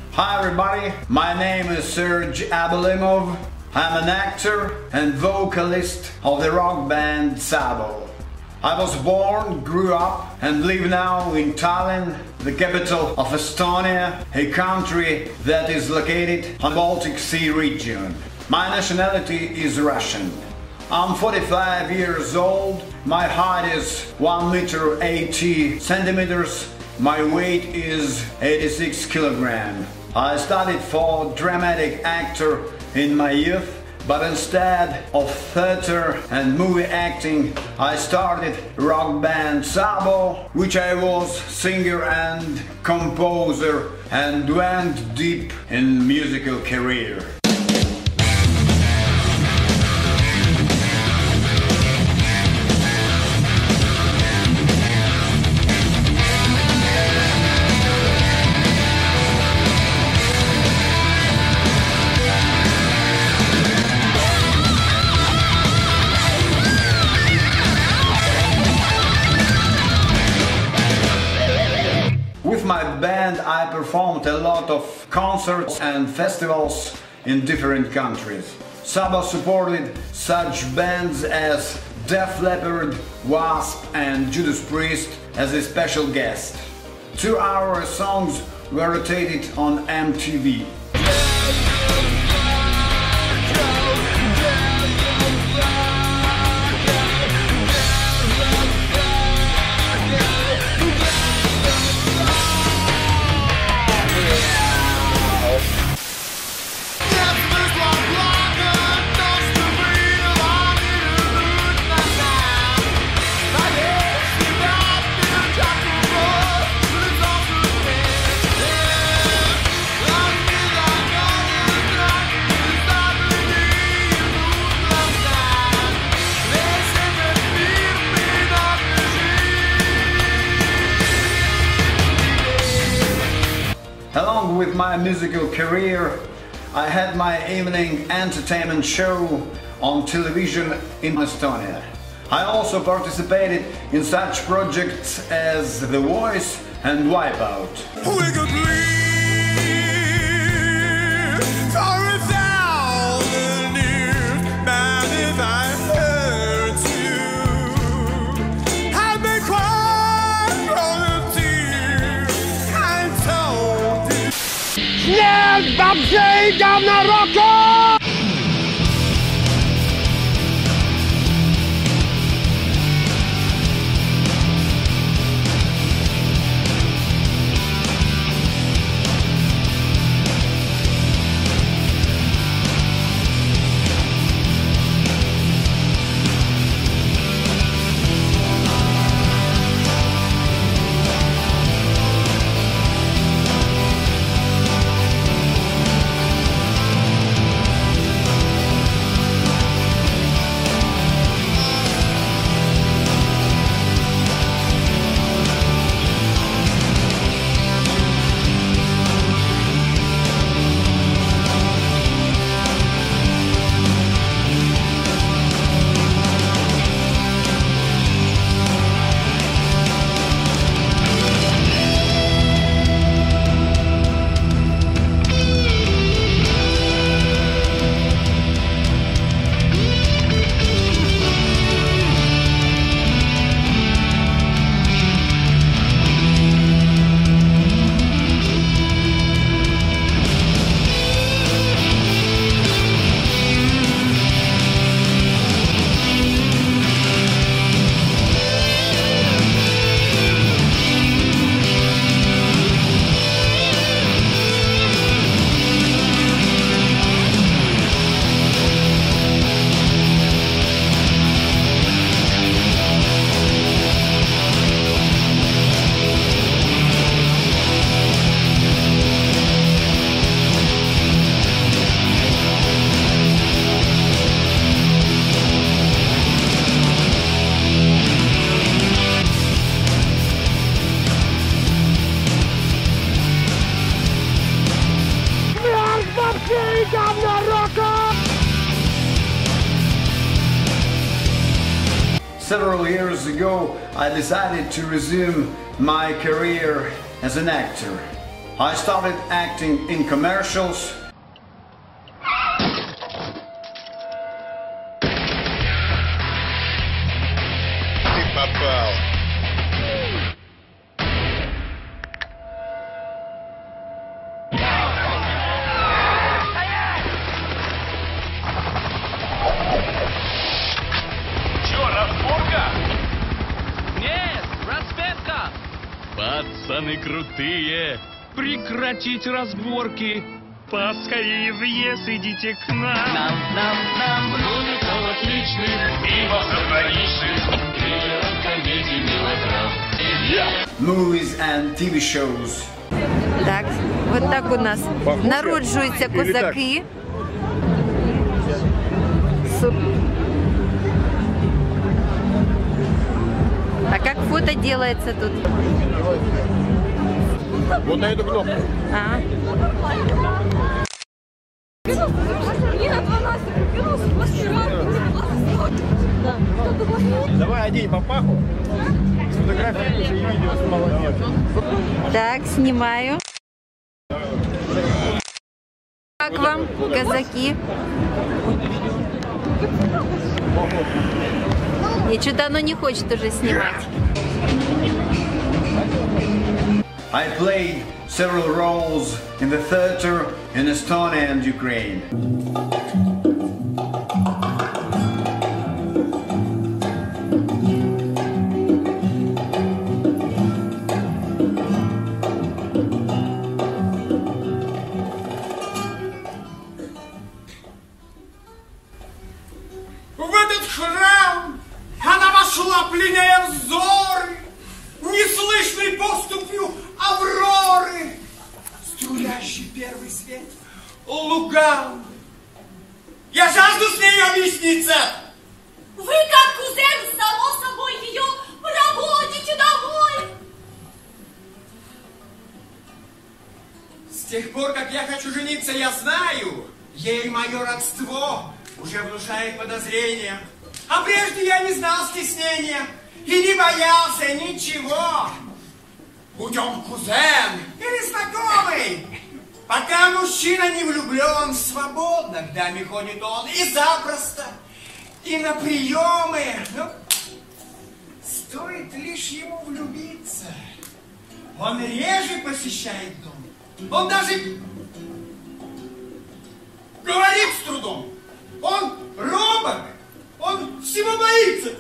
Hi everybody, my name is Serj Abolymov. I'm an actor and vocalist of the rock band Sabo. I was born, grew up and live now in Tallinn, the capital of Estonia, a country that is located on Baltic Sea region. My nationality is Russian. I'm 45 years old, my height is 1 meter 80 centimeters, my weight is 86 kilograms. I studied for dramatic actor in my youth, but instead of theater and movie acting, I started rock band Sabo, which I was singer and composer and went deep in musical career. With my band I performed a lot of concerts and festivals in different countries. Sabo supported such bands as Def Leppard, W.A.S.P and Judas Priest as a special guest. 2 hour songs were rotated on MTV. Along with my musical career, I had my evening entertainment show on television in Estonia. I also participated in such projects as the Voice and WIPEOut. We could live for 1,000 years, but if I hurt you, I'd be crying from the tears I told you. Śmierć wam przyjdzie na roku! Several years ago, I decided to resume my career as an actor. I started acting in commercials. Пацаны крутые! Прекратить разборки! Поскорее въезд, идите к нам! Нам музыка отличных, пиво заграничных, вечером комедий, мелодрам. Movies and TV shows. Так, вот так у нас народжуються козаки. А как фото делается тут? Вот на эту кнопку. А. Давай одень папаху. Сфотографируй и видео с молодежью. Так, снимаю. Как вам, казаки? И что-то оно не хочет уже снимать. I played several roles in the theater in Estonia and Ukraine. В этот храм она вошла, пленяя взоры, неслышной поступью авроры, струящий первый свет лугам. Я жажду с нею объясниться. Вы, как кузен, само собой ее проводите домой. С тех пор, как я хочу жениться, я знаю, ей мое родство уже внушает подозрения. А прежде я не знал стеснения и не боялся ничего. Будь он кузен или знакомый, пока мужчина не влюблен, свободно к даме ходит он и запросто, и на приемы. Но стоит лишь ему влюбиться, он реже посещает дом. Он даже говорит с трудом. Он робок, он всего боится.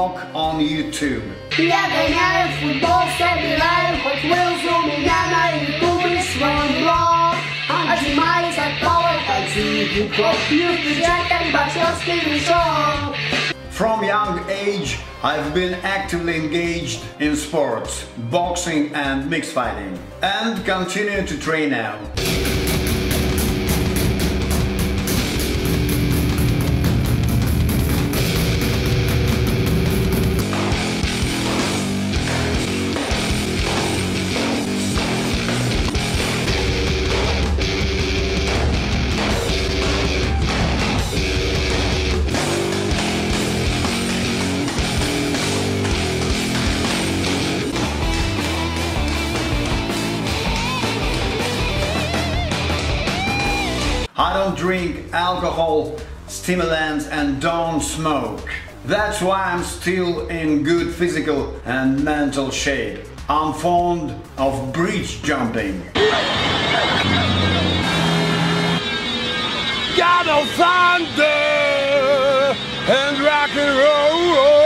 vlog on YouTube. Я гоняю футбол, собираю хоть Уилс, у меня на ютубе свой блог. Отжимаюсь от пола, танцую хип-хоп, пью в бюджетах боксерский мешок. From young age, I've been actively engaged in sports, boxing and mixed fighting, and continue to train now. I don't drink alcohol, stimulants and don't smoke. That's why I'm still in good physical and mental shape. I'm fond of bridge jumping. Got no thunder and rock and roll.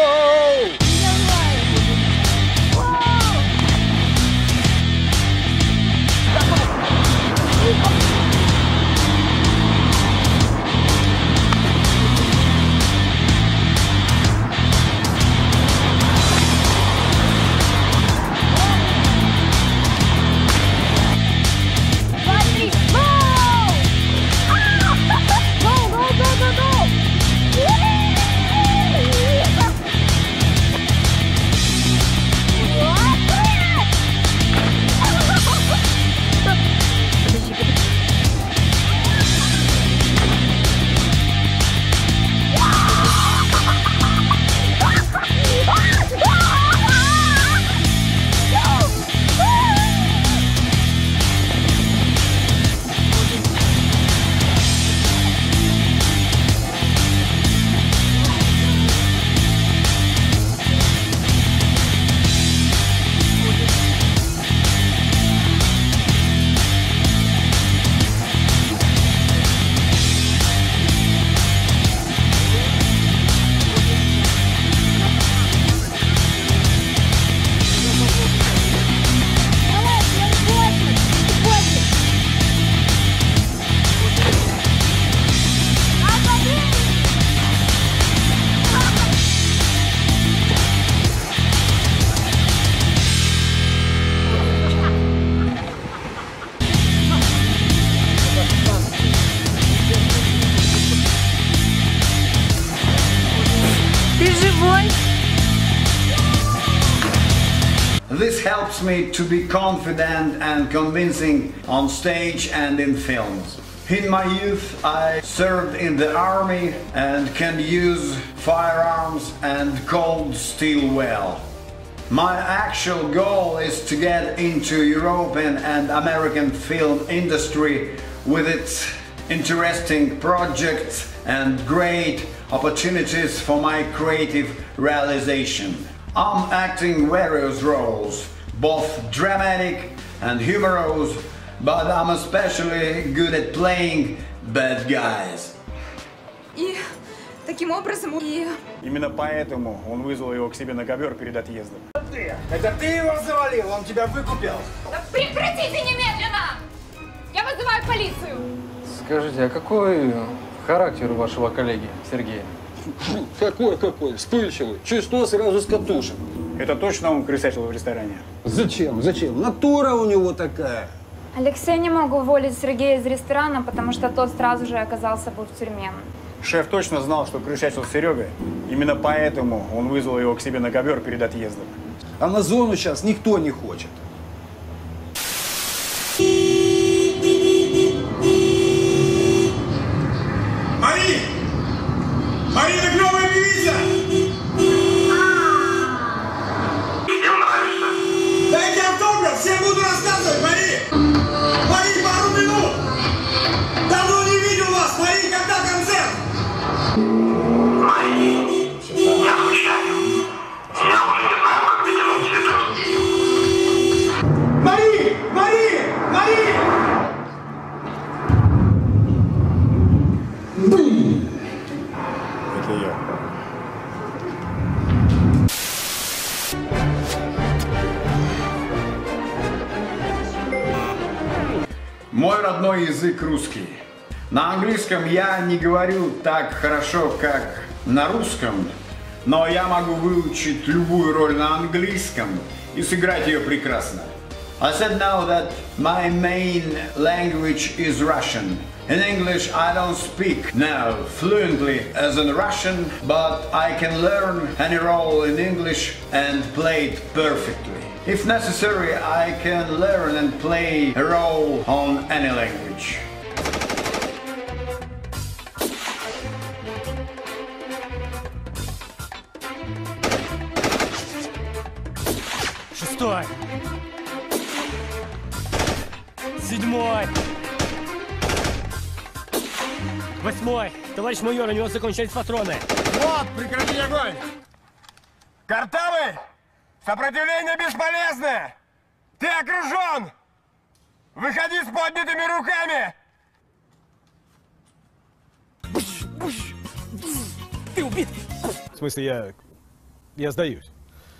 This helps me to be confident and convincing on stage and in films. In my youth, I served in the army and can use firearms and cold steel well. My actual goal is to get into European and American film industry with its interesting projects and great opportunities for my creative realization. I'm acting various roles, both dramatic and humorous, but I'm especially good at playing bad guys. И таким образом... Именно поэтому он вызвал его к себе на ковер перед отъездом. Это ты его завалил, он тебя выкупил. Да прекратите немедленно! Я вызываю полицию! Скажите, а какой характер у вашего коллеги Сергея? Какой? Вспыльчивый. Чуть что, сразу с катушек. Это точно он крысячил в ресторане? Зачем? Натура у него такая. Алексей не мог уволить Сергея из ресторана, потому что тот сразу же оказался бы в тюрьме. Шеф точно знал, что крысячил Серега. Именно поэтому он вызвал его к себе на ковер перед отъездом. А на зону сейчас никто не хочет. Марина, клевая певица! Всем нравится. Дайте автограф, всем буду рассказывать, Мари! Мари, пару минут! Давно не видел вас, Мари, когда концерт? Мари, я скучаю. Я уже не знаю, как дотянуть эту идею. родной язык русский. На английском я не говорю так хорошо, как на русском, но я могу выучить любую роль на английском и сыграть ее прекрасно. I said now that my main language is Russian. In English I don't speak now fluently as in Russian, but I can learn any role in English and play it perfectly. If necessary, I can learn and play a role on any language. Шестой. Седьмой. Восьмой. Товарищ майор, у него закончились патроны. Вот, прекрати огонь! Картавый! Сопротивление бесполезное! Ты окружен! Выходи с поднятыми руками! Ты убит! В смысле, я сдаюсь.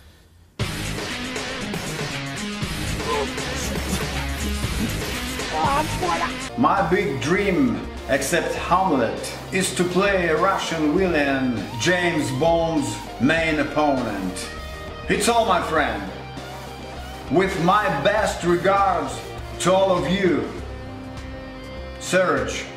My big dream, except Hamlet, is to play a Russian villain, James Bond's main opponent. It's all, my friend. With my best regards to all of you, Serj